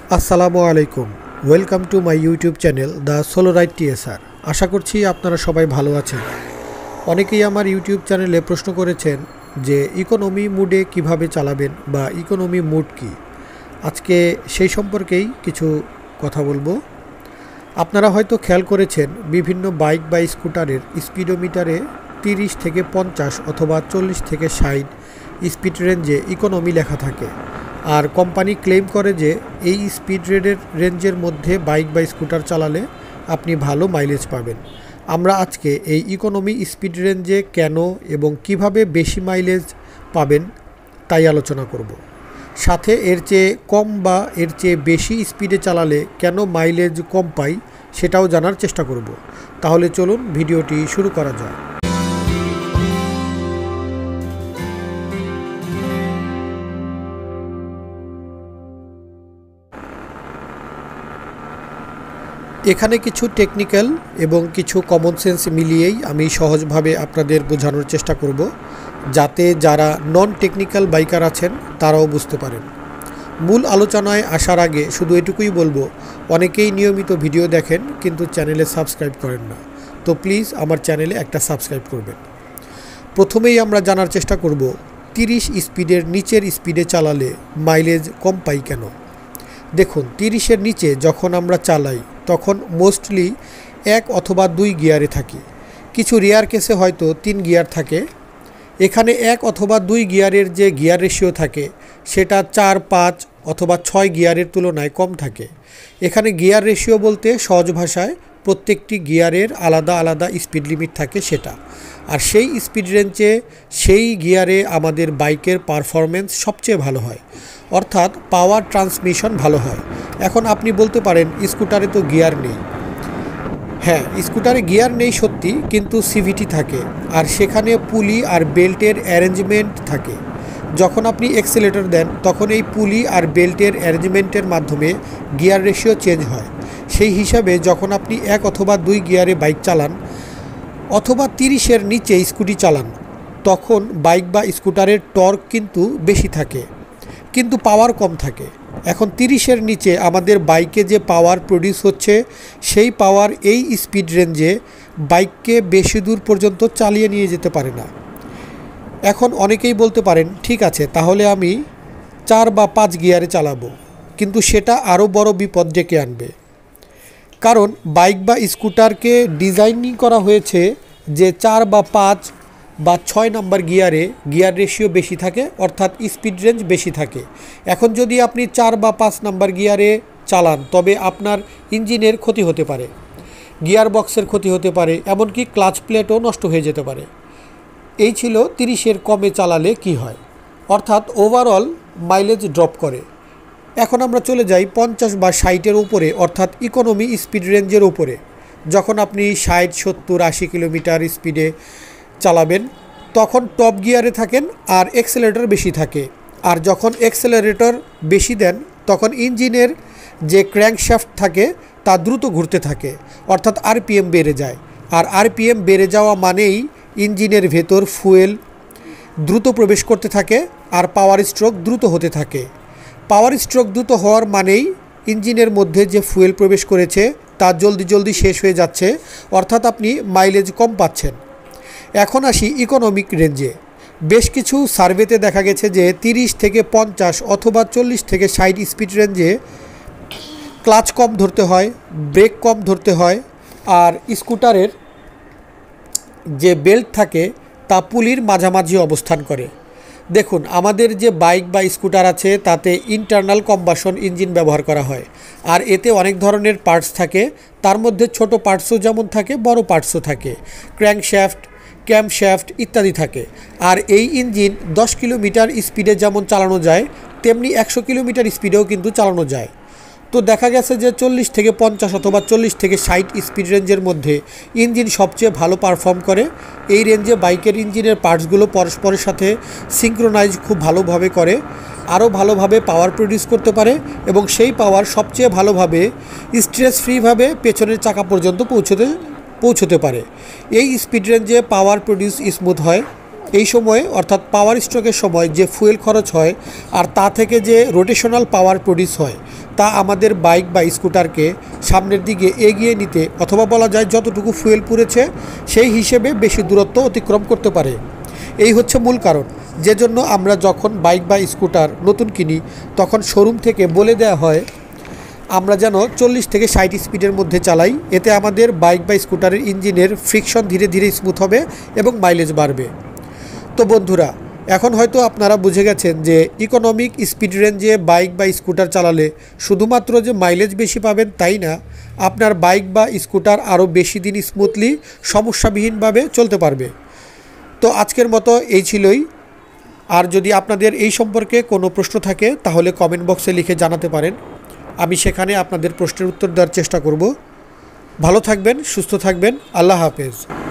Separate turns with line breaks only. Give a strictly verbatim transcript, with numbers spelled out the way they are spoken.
আসসালামু আলাইকুম, welcome to my YouTube channel the solo ride TSR. আশা করছি আপনারা সবাই ভালো আছেন। অনেকেই আমার ইউটিউব চ্যানেলে প্রশ্ন করেছেন যে ইকোনমি মুডে কিভাবে চালাবেন বা ইকোনমি মুড কি। আজকে সেই সম্পর্কেই কিছু কথা বলবো। আপনারা হয়তো খেয়াল করেছেন বিভিন্ন বাইক বা স্কুটারের স্পিডোমিটারে তিরিশ থেকে পঞ্চাশ অথবা চল্লিশ থেকে ষাট স্পিড রেঞ্জে ইকোনমি লেখা থাকে, আর কোম্পানি ক্লেম করে যে এই স্পিড রেডের রেঞ্জের মধ্যে বাইক বা স্কুটার চালালে আপনি ভালো মাইলেজ পাবেন। আমরা আজকে এই ইকোনমি স্পিড রেঞ্জে কেন এবং কিভাবে বেশি মাইলেজ পাবেন তাই আলোচনা করব। সাথে এর চেয়ে কম বা এর চেয়ে বেশি স্পিডে চালালে কেন মাইলেজ কম পাই সেটাও জানার চেষ্টা করব। তাহলে চলুন ভিডিওটি শুরু করা যাক। এখানে কিছু টেকনিক্যাল এবং কিছু কমন সেন্স মিলিয়েই আমি সহজভাবে আপনাদের বোঝানোর চেষ্টা করব, যাতে যারা নন টেকনিক্যাল বাইকার আছেন তারাও বুঝতে পারেন। মূল আলোচনায় আসার আগে শুধু এটুকুই বলবো, অনেকেই নিয়মিত ভিডিও দেখেন কিন্তু চ্যানেলে সাবস্ক্রাইব করেন না, তো প্লিজ আমার চ্যানেলে একটা সাবস্ক্রাইব করবেন। প্রথমেই আমরা জানার চেষ্টা করব তিরিশ স্পিডের নিচের স্পিডে চালালে মাইলেজ কম পাই কেন। দেখুন, তিরিশের নিচে যখন আমরা চালাই তখন মোস্টলি এক অথবা দুই গিয়ারে থাকি, কিছু রেয়ার কেসে হয়তো তিন গিয়ার থাকে। এখানে এক অথবা দুই গিয়ারের যে গিয়ার রেশিও থাকে সেটা চার পাঁচ অথবা ছয় গিয়ারের তুলনায় কম থাকে। এখানে গিয়ার রেশিও বলতে সহজ ভাষায় প্রত্যেকটি গিয়ারের আলাদা আলাদা স্পিড লিমিট থাকে সেটা, আর সেই স্পিড রেঞ্জে সেই গিয়ারে আমাদের বাইকের পারফরমেন্স সবচেয়ে ভালো হয়, অর্থাৎ পাওয়ার ট্রান্সমিশন ভালো হয়। এখন আপনি বলতে পারেন স্কুটারে তো গিয়ার নেই। হ্যাঁ, স্কুটারে গিয়ার নেই সত্যি, কিন্তু সিভিটি থাকে, আর সেখানে পুলি আর বেল্টের অ্যারেঞ্জমেন্ট থাকে। যখন আপনি এক্সেলেটর দেন তখন এই পুলি আর বেল্টের অ্যারেঞ্জমেন্টের মাধ্যমে গিয়ার রেশিও চেঞ্জ হয়। সেই হিসাবে যখন আপনি এক অথবা দুই গিয়ারে বাইক চালান অথবা তিরিশের নিচে স্কুটি চালান তখন বাইক বা স্কুটারের টর্ক কিন্তু বেশি থাকে কিন্তু পাওয়ার কম থাকে। এখন তিরিশের নিচে আমাদের বাইকে যে পাওয়ার প্রডিউস হচ্ছে সেই পাওয়ার এই স্পিড রেঞ্জে বাইককে বেশি দূর পর্যন্ত চালিয়ে নিয়ে যেতে পারে না। এখন অনেকেই বলতে পারেন, ঠিক আছে তাহলে আমি চার বা পাঁচ গিয়ারে চালাবো, কিন্তু সেটা আরও বড় বিপদ ডেকে আনবে। কারণ বাইক বা স্কুটারকে ডিজাইনিং করা হয়েছে যে চার বা পাঁচ বা ছয় নাম্বার গিয়ারে গিয়ার রেশিও বেশি থাকে, অর্থাৎ স্পিড রেঞ্জ বেশি থাকে। এখন যদি আপনি চার বা পাঁচ নাম্বার গিয়ারে চালান তবে আপনার ইঞ্জিনের ক্ষতি হতে পারে, গিয়ার বক্সের ক্ষতি হতে পারে, এমনকি ক্লাচ প্লেটও নষ্ট হয়ে যেতে পারে। এই ছিল তিরিশের কমে চালালে কি হয়, অর্থাৎ ওভারঅল মাইলেজ ড্রপ করে। এখন আমরা চলে যাই পঞ্চাশ বা ষাটের উপরে, অর্থাৎ ইকোনমি স্পিড রেঞ্জের উপরে। যখন আপনি ষাট সত্তর আশি কিলোমিটার স্পিডে চালাবেন তখন টপ গিয়ারে থাকেন আর এক্সেলারেটর বেশি থাকে, আর যখন এক্সেলারেটর বেশি দেন তখন ইঞ্জিনের যে ক্র্যাঙ্কশ্যাফট থাকে তা দ্রুত ঘুরতে থাকে, অর্থাৎ আরপিএম বেড়ে যায়। আর আরপিএম বেড়ে যাওয়া মানেই ইঞ্জিনের ভেতর ফুয়েল দ্রুত প্রবেশ করতে থাকে আর পাওয়ার স্ট্রোক দ্রুত হতে থাকে। পাওয়ার স্ট্রোক দ্রুত হওয়ার মানেই ইঞ্জিনের মধ্যে যে ফুয়েল প্রবেশ করেছে তা জলদি জলদি শেষ হয়ে যাচ্ছে, অর্থাৎ আপনি মাইলেজ কম পাচ্ছেন। এখন আসি ইকোনমিক রেঞ্জে। বেশ কিছু সার্ভেতে দেখা গেছে যে তিরিশ থেকে পঞ্চাশ অথবা চল্লিশ থেকে ষাট স্পিড রেঞ্জে ক্লাচ কম ধরতে হয়, ব্রেক কম ধরতে হয়, আর স্কুটারের যে বেল্ট থাকে তা পুলির মাঝামাঝি অবস্থান করে। দেখুন, আমাদের যে বাইক বা স্কুটার আছে তাতে ইন্টারনাল কম্বাসন ইঞ্জিন ব্যবহার করা হয়, আর এতে অনেক ধরনের পার্টস থাকে। তার মধ্যে ছোট পার্টসও যেমন থাকে বড় পার্টসও থাকে, ক্র্যাঙ্কশ্যাফট, ক্যামশ্যাফট ইত্যাদি থাকে। আর এই ইঞ্জিন দশ কিলোমিটার স্পিডে যেমন চালানো যায় তেমনি একশো কিলোমিটার স্পিডেও কিন্তু চালানো যায়। তো দেখা গেছে যে চল্লিশ থেকে পঞ্চাশ অথবা চল্লিশ থেকে ষাট স্পিড রেঞ্জের মধ্যে ইঞ্জিন সবচেয়ে ভালো পারফর্ম করে। এই রেঞ্জে বাইকের ইঞ্জিনের পার্টসগুলো পরস্পরের সাথে সিঙ্ক্রোনাইজ খুব ভালোভাবে করে, আরও ভালোভাবে পাওয়ার প্রডিউস করতে পারে, এবং সেই পাওয়ার সবচেয়ে ভালোভাবে স্ট্রেস ফ্রিভাবে পেছনের চাকা পর্যন্ত পৌঁছতে পৌঁছতে পারে। এই স্পিড রেঞ্জে পাওয়ার প্রডিউস স্মুথ হয়। এই সময়ে অর্থাৎ পাওয়ার স্ট্রোকের সময় যে ফুয়েল খরচ হয় আর তা থেকে যে রোটেশনাল পাওয়ার প্রডিউস হয় তা আমাদের বাইক বা স্কুটারকে সামনের দিকে এগিয়ে নিতে অথবা বলা যায় যতটুকু ফুয়েল পুড়েছে সেই হিসেবে বেশি দূরত্ব অতিক্রম করতে পারে। এই হচ্ছে মূল কারণ, যে জন্য আমরা যখন বাইক বা স্কুটার নতুন কিনি তখন শোরুম থেকে বলে দেওয়া হয় আমরা যেন চল্লিশ থেকে ষাট স্পিডের মধ্যে চালাই। এতে আমাদের বাইক বা স্কুটারের ইঞ্জিনের ফ্রিকশন ধীরে ধীরে স্মুথ হবে এবং মাইলেজ বাড়বে। তো বন্ধুরা, এখন হয়তো আপনারা বুঝে গেছেন যে ইকোনমিক স্পিড রেঞ্জে বাইক বা স্কুটার চালালে শুধুমাত্র যে মাইলেজ বেশি পাবেন তাই না, আপনার বাইক বা স্কুটার আরও বেশি দিন স্মুথলি সমস্যাবিহীনভাবে চলতে পারবে। তো আজকের মতো এই ছিলই। আর যদি আপনাদের এই সম্পর্কে কোনো প্রশ্ন থাকে তাহলে কমেন্ট বক্সে লিখে জানাতে পারেন, আমি সেখানে আপনাদের প্রশ্নের উত্তর দেওয়ার চেষ্টা করব। ভালো থাকবেন, সুস্থ থাকবেন, আল্লাহ হাফেজ।